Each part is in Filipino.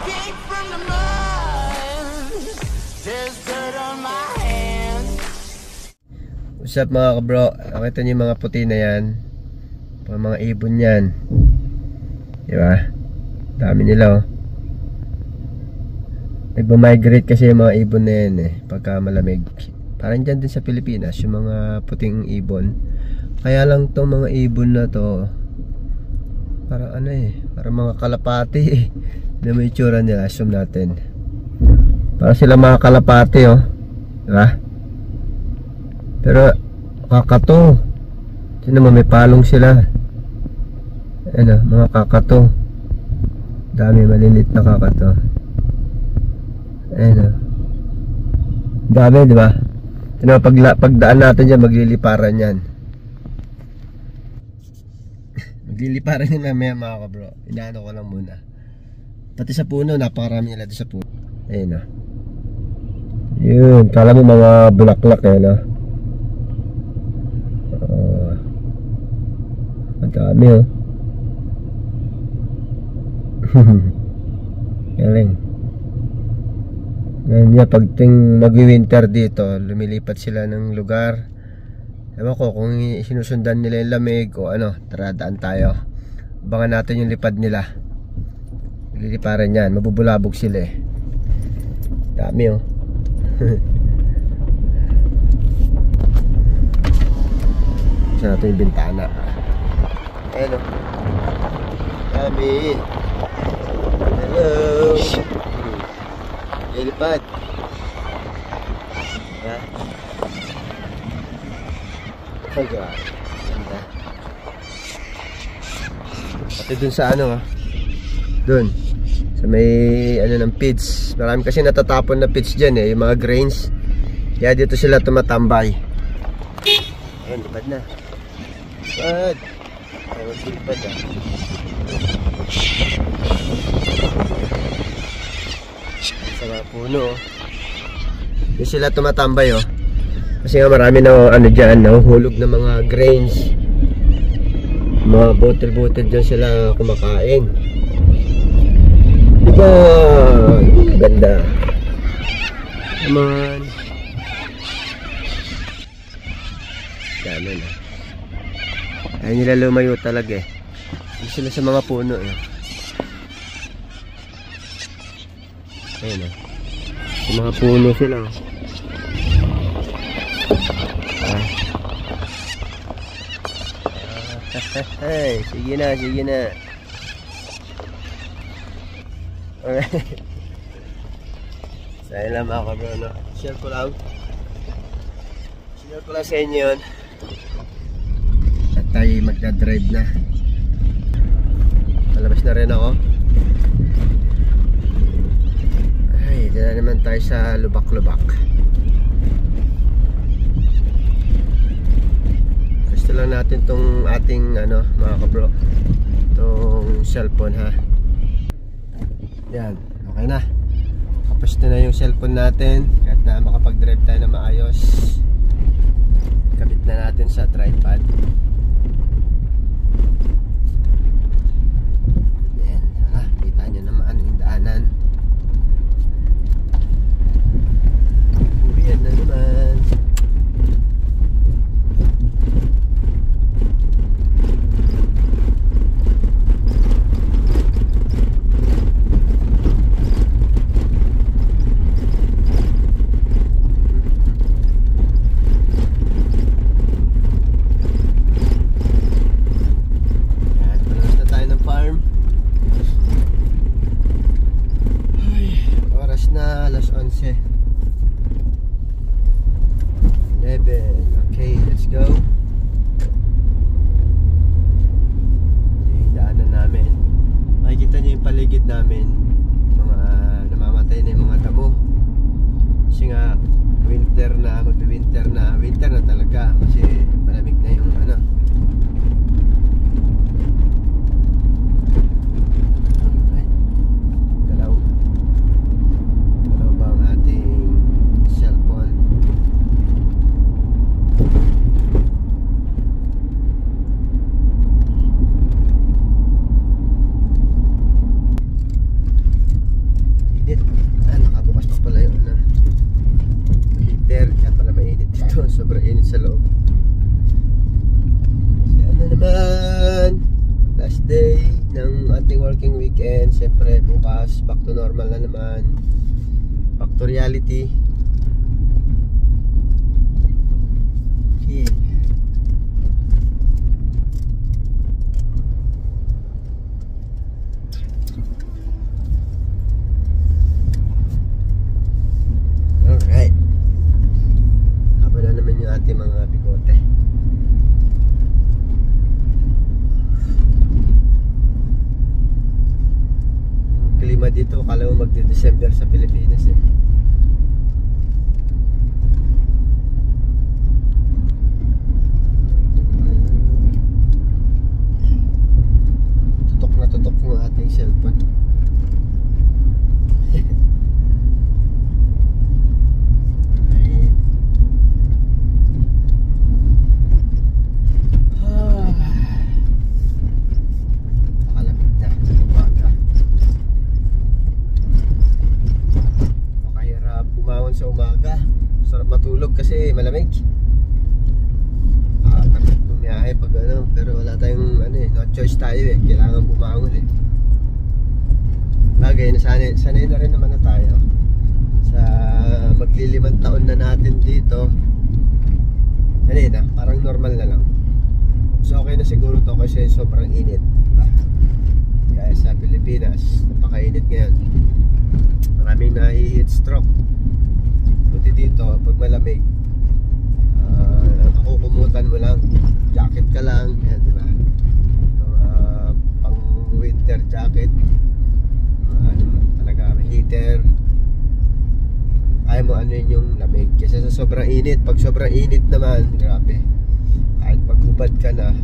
came from the mud. There's dirt on my hands. What's up mga kabro? Nakita niyo yung mga puti na yan, mga ibon yan, diba? Dami nila oh. Nagba-migrate kasi yung mga ibon na yan eh, pagka malamig. Parang dyan din sa Pilipinas, yung mga puting ibon. Kaya lang tong mga ibon na to, parang ano eh, parang mga kalapati eh. Na may itsura nila, assume natin. Parang sila mga kalapati oh, diba? Pero kakato. Sino naman may palong sila. Ano, mga kakato. Dami malilit na kakato. Ano. Dami, di ba? Sino pagdaan natin diyan magliliparan yan. Magliliparan yan mamaya mga kabro. Inaano ko lang muna. Pati sa puno, napakarami nila sa puno. Ayun oh. Yun, kala mo mga bulaklak eh, no? Madami oh. Galing. Ngayon niya, pag mag-winter dito, lumilipat sila ng lugar. Ewan ko kung sinusundan nila yung lamig o ano, tara daan tayo. Abangan natin yung lipad nila. Liliparan yan, mabubulabog sila eh. Dami oh. Isa natin yung bintana. Hello. Dami. Hello. Lilipad. Ha? Oh God. Ganda. Pati dun sa ano ha? Dun. Sa may ano ng pits. Marami kasi natatapon na pits dyan eh. Yung mga grains. Kaya dito sila tumatambay. Ayan, lipad na. Lipad. Ayan, lipad ha. Sa mga puno oh. Yung sila tumatambay oh. Kasi nga marami na ano dyan, nahuhulog na mga grains. Mga bottle dyan sila kumakain. Diba? Ganda. Come on. Dami na. Ayaw nila lumayo talaga eh. Hindi sila sa mga puno eh. Ayun oh. Sa mga puno sila oh. Hey, sige na, sige na. Alright. Sa'yo lang mga kabro, no? Share ko lang. Share ko lang sa inyo yun. At tayo magdadrive na. Palabas na rin ako. Ay, dito na naman tayo sa lubak-lubak. Gusto lang natin tong ating ano mga kabro, tong cellphone ha. Yan, okay na. Kapos na yung cellphone natin. Kahit na makapag-drive tayo na maayos. Kabit na natin sa tripod. Yan, ha, kita nyo naman ano yung daanan. Uwian na naman. Okay, let's go. Yung daanan namin. Makikita nyo yung paligid namin. Mga namamatay na yung mga damo. Kasi nga winter na, mag-winter na. Winter na talaga kasi malamig na yung ano. sa loob. Yan na naman, last day ng ating working weekend. Siyempre bukas back to normal na naman, back to reality. Okay. Alright, haba na naman yung ating mga bigote. Yung klima dito, kala mo magde-December sa Pilipinas eh. Tutok na tutok yung ating cellphone. Sa umaga, sarap matulog kasi malamig. Takot bumiyahe pag ano, pero wala tayong ano eh, no choice tayo eh, kailangan bumangon eh. Bagay, sanay na rin naman na tayo sa maglilimang taon na natin dito. Ano na, parang normal na lang. So okay na siguro to kasi sobrang init. Kaya sa Pilipinas, napakainit ngayon. Maraming nahi-heat stroke. Buti dito, pag malamig, nakukumutan mo lang, jacket ka lang, yan, di ba? Pang winter jacket, talaga, may heater, ayaw mo ano yun yung lamig. Kasi sa sobrang init, pag sobrang init naman, grabe, kahit maghubad ka na,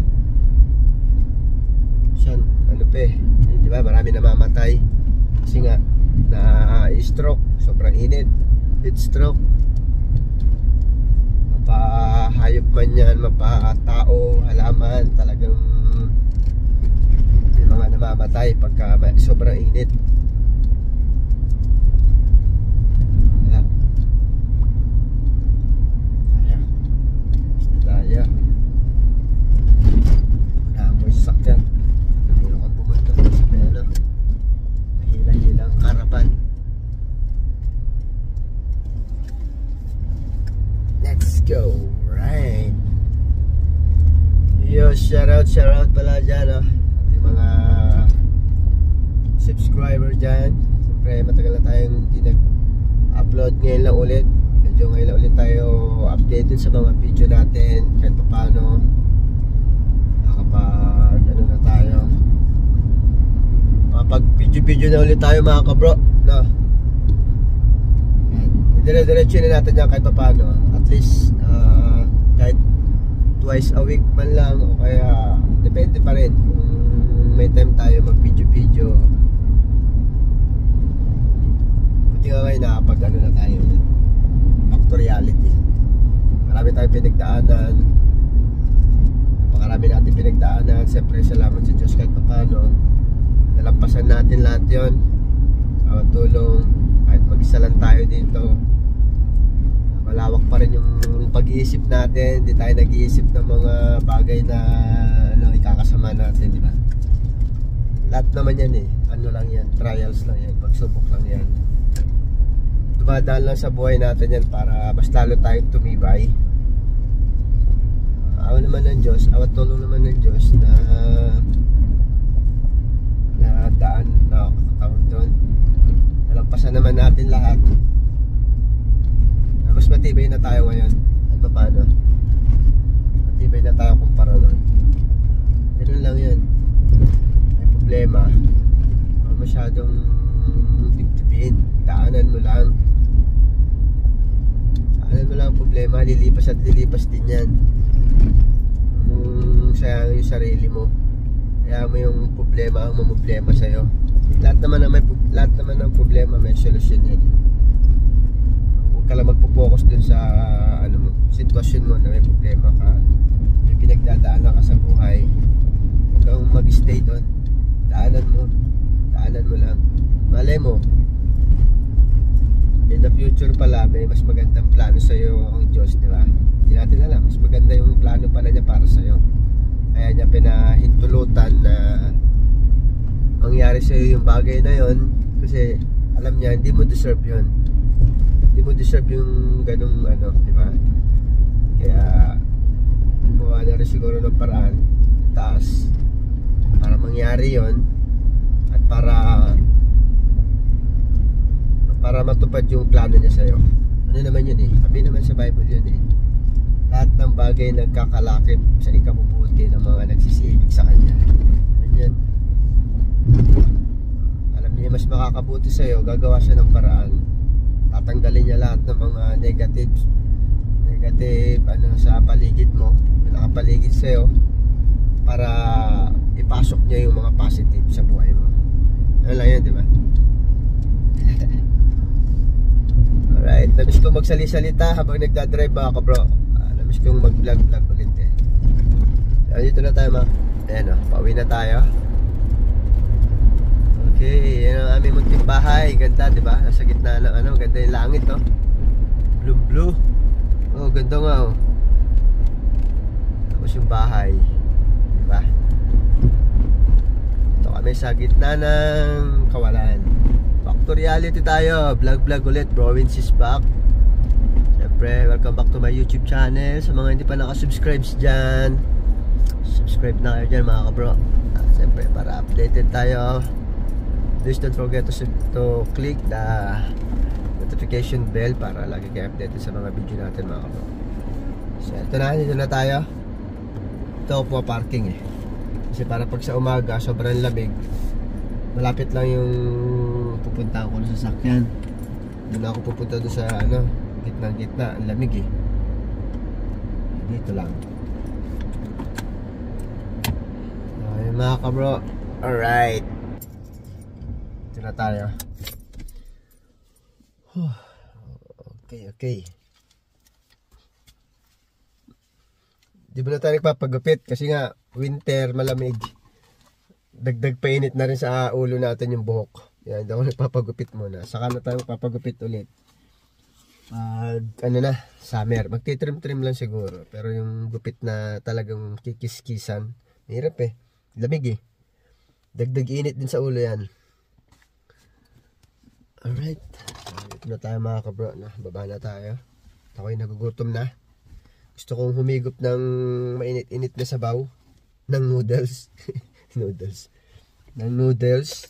siyan, ano pa eh, di ba? Marami namamatay, kasi nga, na-stroke, sobrang init. Heat stroke, mapahayop man yan, mapatao, halaman, talagang may mga namamatay pagka sobrang init. Wala. Tayo. Wala mo yung sasakyan. Hindi kang pumunta sa may ano, mahila-hilang harapan. Let's go, right. Yo, shout out pala dyan, ating mga subscriber dyan. Siyempre matagal na tayong hindi nag-upload, ngayon lang ulit. Medyo ngayon lang ulit tayo update dun sa mga video natin, kahit pa paano nakapag ano na tayo, makapag video na ulit tayo mga kabro, no? Dire-diretso na natin yan kahit pa paano. At least kahit twice a week man lang, o kaya depende pa rin kung may time tayo mag-video. Buti nga ngayon nakapag ano na tayo, back to reality. Marami tayong pinagdaanan, napakarami natin pinagdaanan. Siyempre salamat sa Diyos kahit pa paano nalampasan natin lahat yun. Bawat tulong, kahit mag-isa lang tayo dito, malawak pa rin yung pag-iisip natin. Hindi tayo nag-iisip ng mga bagay na ano, ikakasama natin, di ba? Lahat naman yan eh, ano lang yan, trials lang yan, pagsubok lang yan. Dumadaan lang sa buhay natin yan para mas lalo tayong tumibay. Awa naman ng Diyos, awat tulong naman ng Diyos na daan na kakatawag doon. Nalampasan naman natin lahat. Mas matibay na tayo ngayon. At paano? Matibay na tayo kumpara nun. Ganun lang yan. May problema, masyadong dibdibin. Daanan mo lang. Daanan mo lang ang problema. Lilipas at lilipas din yan. Kung sayang yung sarili mo, kaya mo yung problema ang mamblema sa'yo. Lahat naman ng problema may solusyon yan. Huwag ka lang magpo-focus dun sa ano, sitwasyon mo na may problema ka, may pinagdadaanan ka sa buhay. Huwag kang mag-stay doon. Daanan mo lang. Malay mo, in the future pala may mas magandang plano sa'yo ang Diyos, di ba? Hindi natin alam. Mas maganda yung plano pala niya para sa'yo. Kaya niya pinahintulutan na mangyari sa'yo yung bagay na yon. Kasi alam niya, hindi mo deserve yun. Hindi mo deserve yung ganung ano, di ba? Kaya gumawa na rin siguro ng paraan taas para mangyari yon at para matupad yung plano niya sa'yo. Ano naman yun eh, sabi naman sa Bible yun eh, lahat ng bagay nagkakalakip sa ikabubuti ng mga nagsisibig sa Kanya. Ano yan? Alam niya mas makakabuti sa'yo, gagawa siya ng paraan. Tatanggalin niya lahat ng mga negative ano sa paligid mo, nakapaligid sa'yo, para ipasok niya yung mga positive sa buhay mo. Ano lang yan, di ba? Alright, namiss ko magsali-salita habang nagdadrive mga kabro. Namiss kong mag-vlog ulit eh. Dito na tayo ayan o, pauwi na tayo. Okay, yan ang aming munting bahay. Ganda, di ba? Nasa gitna ng ano, ganda yung langit oh. Blue. Oh, ganda nga oh. Tapos yung bahay, di ba? Ito kami sa gitna ng kawalan. Back to reality tayo. Vlog ulit. Browins is back. Siyempre, welcome back to my YouTube channel. Sa mga hindi pa nakasubscribe dyan, subscribe na kayo dyan mga kabro. Siyempre, para updated tayo. Please don't forget to click the notification bell para lagi kayo updated sa mga video natin mga kabro. So, ito na. Dito na tayo. Ito po parking eh. Kasi para pag sa umaga, sobrang lamig. Malapit lang yung pupunta ko sa sasakyan. Doon ako pupunta doon sa ano, gitna, ang lamig eh. Dito lang. Ayun mga kabro. Alright. Ito na tayo. Okay. Di ba na tayo nagpapagupit? Kasi nga, winter, malamig. Dagdag painit na rin sa ulo natin yung buhok. Yan, hindi ako nagpapagupit muna. Saka na tayo magpapagupit ulit. Ano na, summer. Magtitrim-trim lang siguro. Pero yung gupit na talagang kikis-kisan, mahirap eh. Lamig eh. Dagdag init din sa ulo yan. Alright. Ito na tayo mga kabro. Baba na tayo. Ako'y nagugutom na. Gusto kong humigop ng mainit-init na sabaw. Ng noodles. Ng noodles.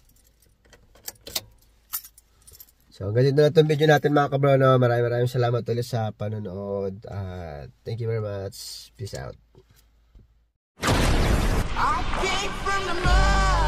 So, hanggang dito na itong video natin mga kabro. No? Maraming salamat ulit sa panonood. Thank you very much. Peace out. I came from the mud.